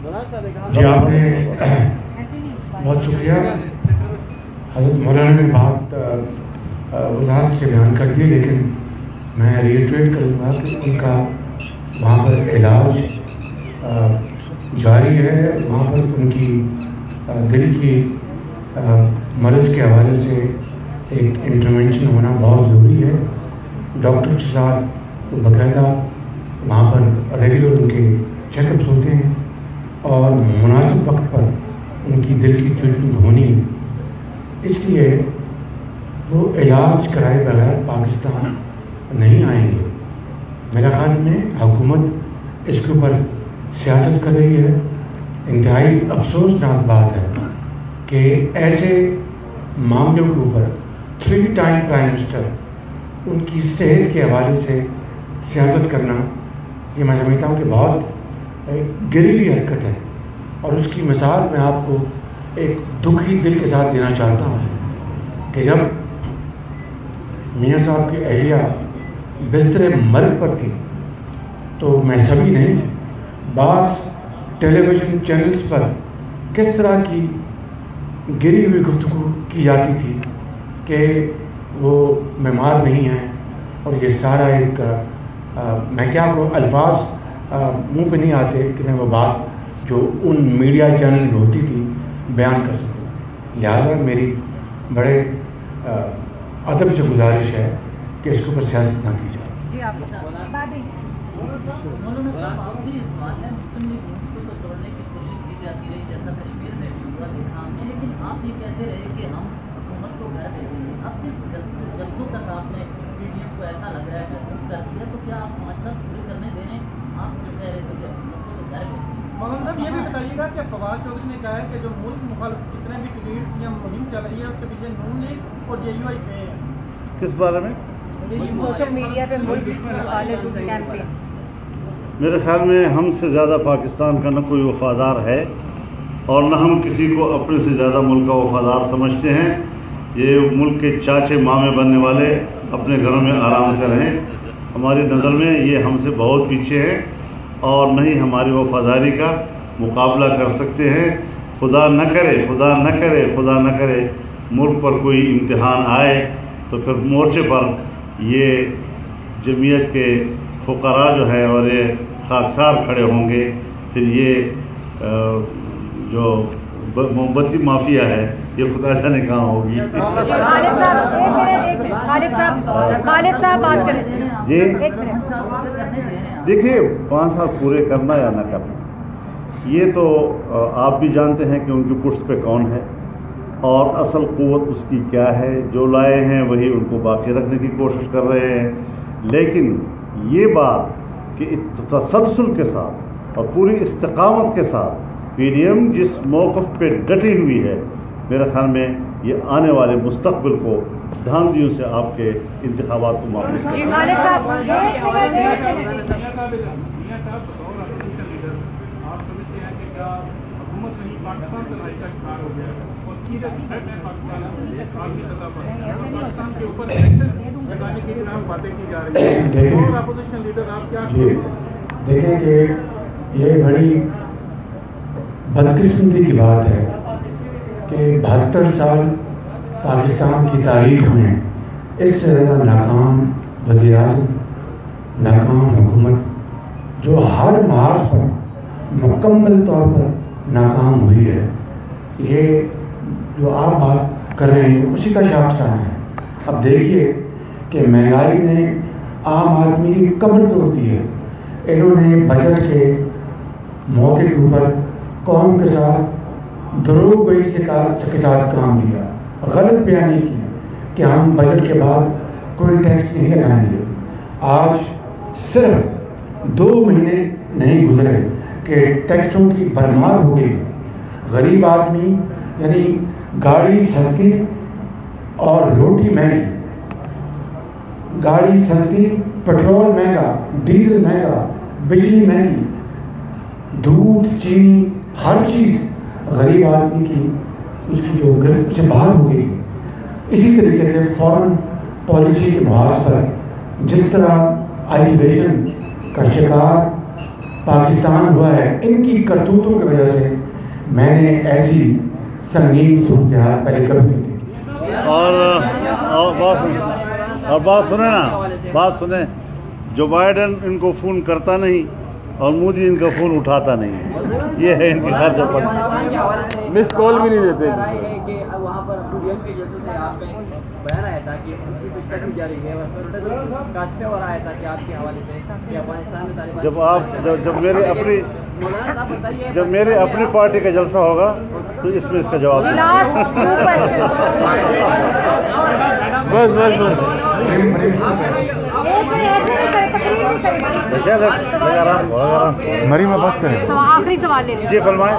جی آپ نے بہت شکریہ حضرت مولانا نے بات وضاحت سے بیان کر دی، لیکن میں ریٹریٹ کروں گا کہ ان کا وہاں پر علاج جاری ہے، وہاں پر ان کی دل کی مرض کے حوالے سے ایک انٹرونشن ہونا بہت ضروری ہے۔ ڈاکٹر کے ساتھ باقاعدہ وہاں پر ریگولر ان کے چیک اپس ہوتے ہیں اور مناسب وقت پر ان کی دل کی ٹریٹمنٹ ہونی ہے، اس لیے وہ علاج کرائے بغیر پاکستان نہیں آئیں گے۔ میرا خیال میں حکومت اس کے اوپر سیاست کر رہی ہے۔ انتہائی افسوسناک بات ہے کہ ایسے معاملوں کے اوپر 3 ٹائم پرائم منسٹر ان کی صحت کے حوالے سے سیاست کرنا، یہ میں سمجھتا ہوں کہ بہت گریلی حرکت ہے، اور اس کی مثال میں آپ کو ایک دکھی دل کے ساتھ دینا چاہتا ہوں کہ جب میاں صاحب کی اہلیہ بستر مرگ پر تھی تو میں سبھی نے بعض ٹیلی ویژن چینلز پر کس طرح کی گری ہوئی گفتگو کی جاتی تھی کہ وہ بیمار نہیں ہیں، اور یہ سارا ایک میں کیا کہوں، الفاظ منہ پہ نہیں آتے کہ میں وہ بات جو ان میڈیا چینل میں ہوتی تھی بیان کر سکوں۔ لہٰذا میری بڑے ادب سے گزارش ہے کہ اس کے اوپر سیاست نہ کی جائے۔ جی آپ مولانا صاحب آپ سے یہ سوال ہے، مسلم لیگ کو تو توڑنے کی کوشش کی جاتی رہی، جیسا کشمیر میں پورا دیکھا ہم نے، لیکن آپ یہ کہتے رہے کہ ہم حکومت کو گھر دے دیں گے۔ اب صرف جلسوں تک آپ نے پی ڈی ایم کو ایسا لگ رہا ہے کہ خوب کر دیا، تو کیا آپ مقصد پورے کرنے دے رہے ہیں؟ آپ جو کہہ رہے تھے کہ حکومت کو تو گھر دے دیں۔ مولانا صاحب یہ بھی بتائیے گا کہ فواد چودھری نے کہا ہے کہ جو ملک مخالف جتنے بھی ٹویٹس یا مہم چل رہی ہے اس کے پیچھے نون لیگ اور جے یو آئی پہ ہے۔ کس بارے میں؟ سوشل میڈیا پہ ملک مخالف کیمپین۔ میرے خیال میں ہم سے زیادہ پاکستان کا نہ کوئی وفادار ہے، اور نہ ہم کسی کو اپنے سے زیادہ ملک کا وفادار سمجھتے ہیں۔ یہ ملک کے چاچے مامے بننے والے اپنے گھروں میں آرام سے رہیں، ہماری نظر میں یہ ہم سے بہت پیچھے ہیں، اور نہ ہی ہماری وفاداری کا مقابلہ کر سکتے ہیں۔ خدا نہ کرے خدا نہ کرے خدا نہ کرے ملک پر کوئی امتحان آئے تو پھر مورچے پر یہ جمعیت کے فقراء جو ہے اور یہ خاکسار کھڑے ہوں گے، پھر یہ جو مومبتی مافیا ہے یہ خدا جانے کہاں ہوگی۔ خالد صاحب بات کریں۔ جی دیکھیے، 5 سال پورے کرنا یا نہ کرنا یہ تو آپ بھی جانتے ہیں کہ ان کی پشت پہ کون ہے اور اصل قوت اس کی کیا ہے۔ جو لائے ہیں وہی ان کو باقی رکھنے کی کوشش کر رہے ہیں، لیکن یہ بات کہ تسلسل کے ساتھ اور پوری استقامت کے ساتھ پی ڈی ایم جس موقف پہ ڈٹی ہوئی ہے، میرے خیال میں یہ آنے والے مستقبل کو دھاندلیوں سے آپ کے انتخابات کو محفوظ کرے دیکھیں کہ یہ بڑی بدقسمتی کی بات ہے کہ 72 سال پاکستان کی تاریخ میں اس سے زیادہ ناکام وزیر اعظم، ناکام حکومت جو ہر محاذ پر مکمل طور پر ناکام ہوئی ہے، یہ جو آپ بات کر رہے ہیں اسی کا شاخسانہ ہے۔ اب دیکھیے کہ مہنگائی نے عام آدمی کی کمر توڑ دی ہے۔ انہوں نے بجٹ کے موقع کے اوپر قوم کے ساتھ دروغ گوئی کے ساتھ کام لیا، غلط بیانی کی کہ ہم بجٹ کے بعد کوئی ٹیکس نہیں لگائیں گے۔ آج صرف 2 مہینے نہیں گزرے کہ ٹیکسوں کی بھرمار ہو گئی۔ غریب آدمی یعنی گاڑی سستی اور روٹی مہنگی، گاڑی سستی، پیٹرول مہنگا، ڈیزل مہنگا، بجلی مہنگی، دودھ، چینی، ہر چیز غریب آدمی کی اس کی جو گرفت سے باہر ہو گئی۔ اسی طریقے سے فورن پالیسی کے محاذ پر جس طرح آئسولیشن کا شکار پاکستان ہوا ہے، ان کی کرتوتوں کی وجہ سے میں نے ایسی سنگین صورتحال پہلے کبھی نہیں دیکھی۔ اور بات سنیں جو بائیڈن ان کو فون کرتا نہیں اور مودی ان کا فون اٹھاتا نہیں، یہ ہے ان کی خرچ پر، مس کال بھی نہیں دیتے۔ وہاں پر کے جلسے سے آپ کا بیان آیا تھا کہ اس کی پوچھتاچھ کی جا رہی ہے اور کاشفے اور آیا تھا کہ آپ کے حوالے سے کہ افغانستان میں طالبان جب میرے اپنی پارٹی کا جلسہ ہوگا تو اس میں اس کا جواب مریم عباس کریں، آخری سوال لے لیں۔ جی فرمائیں۔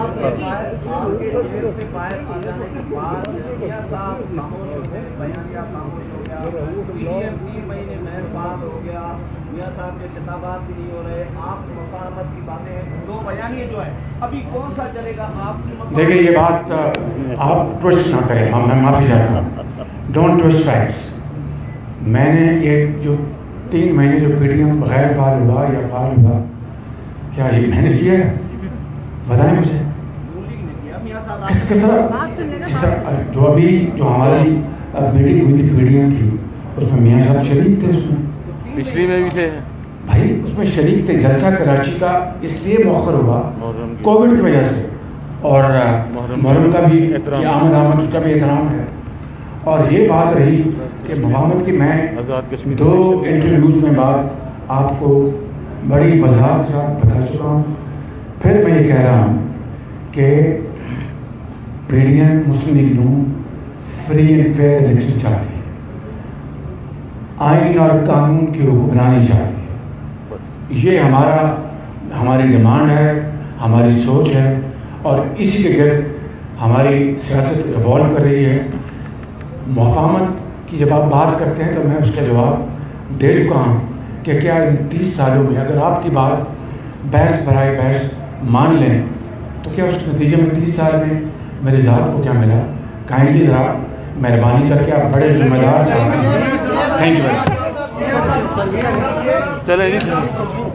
میاں صاحب کے خطابات بھی نہیں ہو رہے، آپ مفاہمت کی باتیں، دو بیانیے جو ہے ابھی کون سا چلے گا؟ آپ دیکھیں یہ بات آپ ٹوسٹ نہ کریں، میں معافی چاہتا ہوں، ڈونٹ ٹوسٹ فیکٹس۔ میں نے یہ جو 3 مہینے جو پی ٹی ایم غیر فعال ہوا یا فعال ہوا، کیا یہ میں نے کیا ہے؟ بتائیں مجھے کس طرح جو ابھی جو ہماری میٹنگ ہوئی تھی پی ڈی ایم کی، اس میں میاں صاحب شریک تھے، اس میں پچھلی میں بھی تھے بھائی، اس میں شریک تھے۔ جلسہ کراچی کا اس لیے مؤخر ہوا کووڈ کی وجہ سے، اور محرم کا بھی آمد اس کا بھی احترام ہے۔ اور یہ بات رہی کہ مفاہمت کی، میں 2 انٹرویوز میں بات آپ کو بڑی وضاحت کے ساتھ بتا چکا ہوں۔ پھر میں یہ کہہ رہا ہوں کہ P D M Muslim League نون فری اینڈ فیئر الیکشن چاہتی ہے، آئین اور قانون کی حکمرانی چاہتی ہے۔ یہ ہماری ڈیمانڈ ہے، ہماری سوچ ہے، اور اسی کے گرد ہماری سیاست ایوالو کر رہی ہے۔ مفاہمت کی جب آپ بات کرتے ہیں تو میں اس کا جواب دے چکا ہوں کہ کیا ان 30 سالوں میں اگر آپ کی بات بحث برائے بحث مان لیں تو کیا اس نتیجے میں 30 سال میں میرے ذات کو کیا ملا؟ کائنڈلی ذرا مہربانی کر کے آپ بڑے ذمہ دار صاحب ہیں۔ Thank you very much. چلیں جی۔